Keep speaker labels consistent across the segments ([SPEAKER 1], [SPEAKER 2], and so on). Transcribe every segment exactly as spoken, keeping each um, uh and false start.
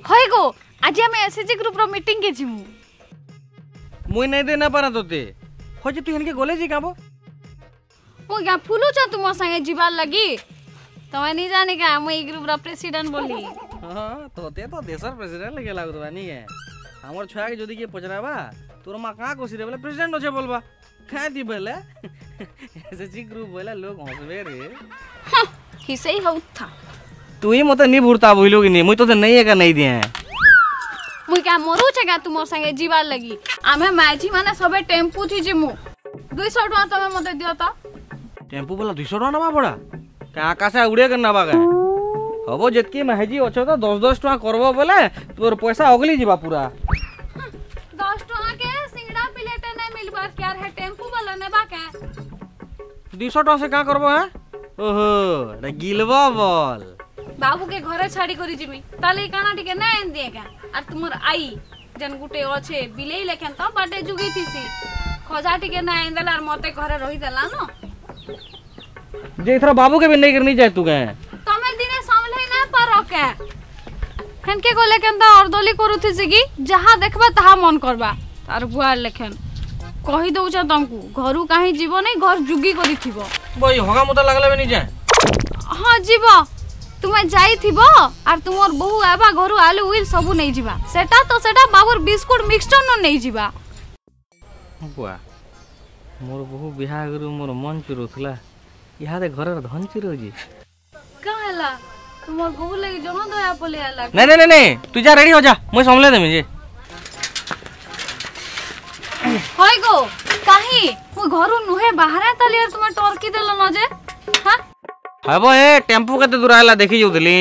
[SPEAKER 1] होय गो आज हम एसएचजी ग्रुप रो मीटिंग के जिमु
[SPEAKER 2] मुई नहीं देना पारा तोते हो जे तू हनके गोले जी काबो
[SPEAKER 1] मु क्या फुलु छ तुम संगे जीवार लगी तमे नहीं जाने का मु ई ग्रुप रो प्रेसिडेंट बोली।
[SPEAKER 2] हां तोते तो देशर प्रेसिडेंट लगे लागत बानी है हमर छुआ के जदी के पचराबा तोर मां का कोसी रे बोले प्रेसिडेंट होचे बोलबा खा दी बोले एसएचजी ग्रुप बोला लोग हंसबे रे
[SPEAKER 1] किसे ही हो था
[SPEAKER 2] तू ही मते नहीं भूरता बोइलो कि नहीं मुई तो नहीं है का नहीं दिए
[SPEAKER 1] मुई क्या मरु छ का तुम संगे जीवार लगी आमे माजी माने सबे टेम्पू थी जिमु दो सौ टका तमे मते दियो त
[SPEAKER 2] टेम्पू वाला दो सौ टका नबा पड़ा का आकाश उड़े कर नबा का हबो जतकी महजी अछो तो दस दस टका करबो बोले तोर पैसा अगली जीवा पूरा
[SPEAKER 1] दस टका के सिंगड़ा प्लेट नहीं मिलबा क्या है टेम्पू वाला नेबा के
[SPEAKER 2] दो सौ टका से का करबो है ओहो रे गिलबा बोल
[SPEAKER 1] बाबू के घरे छाड़ी करी जिमी ताले काना टिके नै दिए का और तुमर आई जन गुटे अच्छे बिलेई लेखन तो बाटे जुगी थीसी खजा टिके नै देला और मते घरे रही देला न
[SPEAKER 2] जे इथरा बाबू के भी नहीं करनी जाय तू के
[SPEAKER 1] तमे दिने संभले नै पारो के हनके को लेखन तो अर्दली करू थीसी की जहां देखबा तहा मन करबा तार बुआर लेखन कहि दउ छ तुमको घरु काहे जीवो नै घर जुगी करी थिबो
[SPEAKER 2] बई होगा मुता लागले भी नहीं जाय
[SPEAKER 1] हां जीवो तुमे जाई थिबो और तुमर बहु आबा घरु आलू उइल सबु नै जिबा सेटा तो सेटा बाबूर बिस्कुट मिक्सचर न नै जिबा
[SPEAKER 2] बुआ मोर बहु बिहा गुरु मोर मन चुरुथला इहादे घरर धन चिरोजी
[SPEAKER 1] काहला तुमर बहु लगी जनो दया पले आला
[SPEAKER 2] नहीं नहीं नहीं तू जा रेडी हो जा मैं संभले देमी जे
[SPEAKER 1] होय गो काहे मु घरु नुहे बाहर तलियर तुम टर्की देलो न जे हां
[SPEAKER 2] हबो ए टेम्पू कते दूर आला देखि जोदली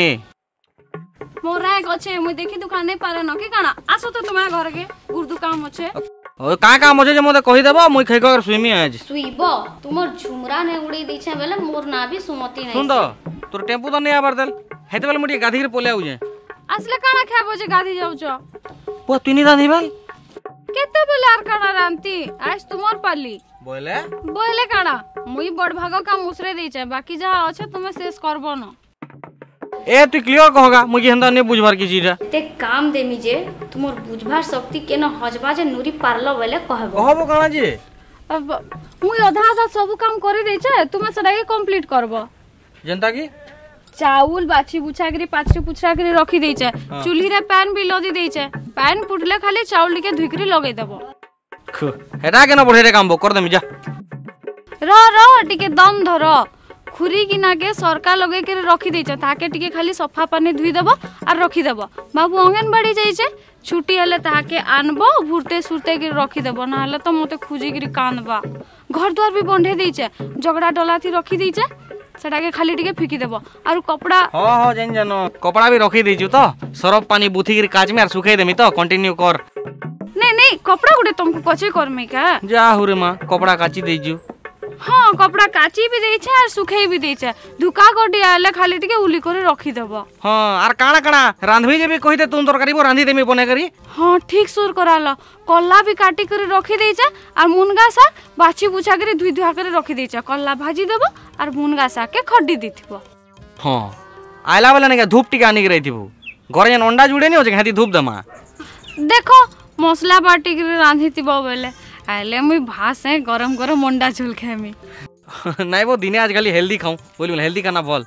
[SPEAKER 1] मोर एक अच्छे मु देखि दुकान नै पारे न कि काना आसो तो तुम घर के उर्दू काम अच्छे
[SPEAKER 2] ओ का काम अच्छे जे मते कहि देबो मुई खै कर सुइमी आज
[SPEAKER 1] सुइबो तुमर झुमरा ने उड़ी दिछे बेले मोर ना भी सुमति नै
[SPEAKER 2] सुन तो तोर टेम्पू तो नै आबर देल हेते बेले मुटी गाधी के पोले आउ जे
[SPEAKER 1] असले काना खाबो जे गाधी जाउ छ
[SPEAKER 2] पो तुनी रांधी बेल
[SPEAKER 1] केते बेले आर काना रांती आज तुमर पाली
[SPEAKER 2] बोले
[SPEAKER 1] बोले काना मुई बड़ भाग का मुसरे दै छै बाकी जा अच्छे तुमे शेष करबो न
[SPEAKER 2] ए तू क्लियर कहगा मुई हंदा नै बुझबार की चीज
[SPEAKER 1] ते काम देमी जे तुमर बुझबार शक्ति केन हजबा जे नुरी पारलो बेले कहबो
[SPEAKER 2] कहबो काना जी
[SPEAKER 1] अब मुई आधा आधा सब काम करे दै छै तुमे सदा के कंप्लीट करबो
[SPEAKER 2] जनता की
[SPEAKER 1] चाउल बाछी बुछा करी पाछी पुछरा करी रखी दै छै चूल्ही रे पैन भी लदी दै छै पैन फुटले खाली चाउल के धुइकरी लगै देबो
[SPEAKER 2] हेटा के न बढ़े रे काम बो कर देमी जा
[SPEAKER 1] र र टिके दम धर खुरी किना के सरकार लगे के रखी दै छै ताके टिके खाली सफा पानी धुई देबो और रखी देबो बाबू अंगनबाड़ी जाई छै छुट्टी हले ताके आनबो भुरते सुरते के रखी देबो ना हले तो मते खुजी गिरी कानबा घर द्वार भी बंधे दै छै जगड़ा डला थी रखी दै छै सेटा के खाली टिके फिकी देबो और कपड़ा
[SPEAKER 2] हां हां जन जानो कपड़ा भी रखी दै छु तो सरफ पानी बुथी गिरी काज में और सुखाई देमी तो कंटिन्यू कर
[SPEAKER 1] नहीं नहीं कपड़ा गुडे तुमको कचे करमे का
[SPEAKER 2] जा हुरे मां कपड़ा काची दै छु
[SPEAKER 1] हां कपड़ा काची भी दै छै और सुखाई भी दै छै धुका कोडी आले खाली टिके उली करे रखी देबो
[SPEAKER 2] हां आर काना काना रांधबी जे भी कहिते तुम तरकारी बो रांधी देमी बने करी
[SPEAKER 1] हां ठीक सुर कराला कल्ला भी काटी करे रखी दै छै और मुनगा सा बाछी बुछा करे धुई धुआ करे रखी दै छै कल्ला भाजी देबो और मुनगा सा के खड्डी दिथिबो
[SPEAKER 2] हां आइला वाला ने धूप टिका आनी के रहिथिबो घरे जन अंडा जुड़े नहीं हो जे हाथी धूप दमा
[SPEAKER 1] देखो मसला बाटी के रांधितिबो बेले आले मुई भास है गरम गरम अंडा झोल खामी
[SPEAKER 2] नहीं वो दिने आज खाली हेल्दी खाऊं बोली हेल्दी खाना बोल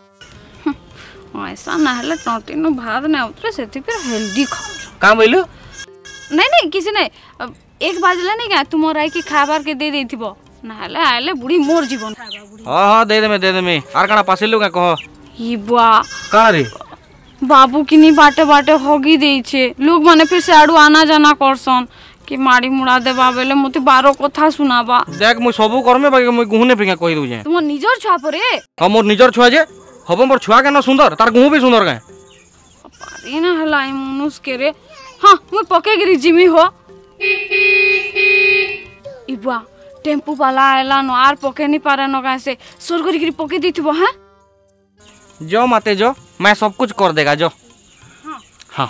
[SPEAKER 1] ऐसा ना हले टोटिनो भात ने उतरे सेति फिर हेल्दी खाऊ
[SPEAKER 2] का बोलू
[SPEAKER 1] नहीं नहीं किसी नहीं एक बाजला नहीं का तुमर आई की खाबार के दे देथिबो ना हले आले बुढ़ी मोर जीवन खाबा बुढ़ी हां
[SPEAKER 2] हां दे दे में दे दे में आर काना पासेलु का कह
[SPEAKER 1] ई बुआ
[SPEAKER 2] का रे
[SPEAKER 1] बाबू किनी बाटे बाटे होगी देई छे लोग माने फिर से आडू आना जाना करसन कि माड़ी मुड़ा देबा बेले मते बारो कथा सुनाबा
[SPEAKER 2] देख मु सबु करमे बाकी मु गुहने पिंगा कहि दउ जे
[SPEAKER 1] तुम निजर छुआ परे
[SPEAKER 2] हम मोर निजर छुआ जे हबो मोर छुआ के न सुंदर तार गुहू भी सुंदर गए
[SPEAKER 1] पारे ना हलाई मनुष के रे हां मु पके गिरी जिमी हो इबा टेम्पू वाला आला न आर पके नहीं पारे न कैसे सोर करी गिरी पके दिथिबो हां
[SPEAKER 2] जो माते जो मैं सब कुछ कर देगा जो हां हां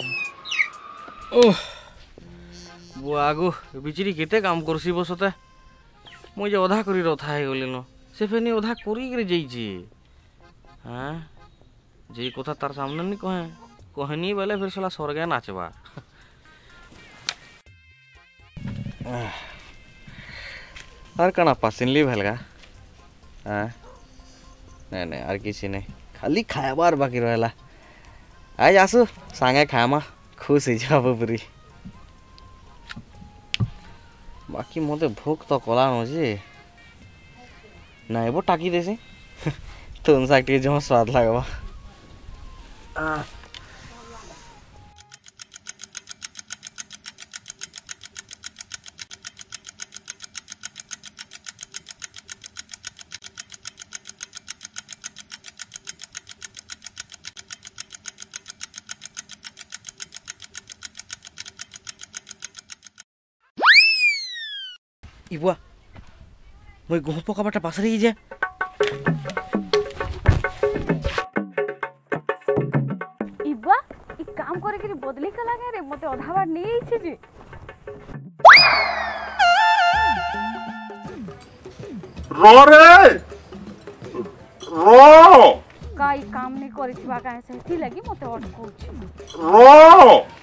[SPEAKER 2] ओह बुआगो बिचरी केते काम करसी बसते मुझे जे अधा करी रथा है गलिन से फेनी अधा करी करे जाइछि हां जे कथा तार सामने नहीं कहे कहनी बेले फिर साला स्वर्गे नाचबा और कना पसंदली भलगा हां नहीं नहीं और किसी नहीं खाली खायाबार बाकी रहला आज आसु सांगे खामा खुश ही जाबो पूरी बाकी मते भूख तो कला न जे नहीं वो टाकी देसे तुम साके जो स्वाद लागबा इबुआ মই গহ পকাবাটা পাছরে গিয়ে
[SPEAKER 1] इबा ई काम करे के बदली कला के रे मते आधा बार नहीं आइछे जी
[SPEAKER 3] रो रे रो
[SPEAKER 1] काई काम नहीं करे छिबा काहे से थी लगी मते अटकौ छी
[SPEAKER 3] रो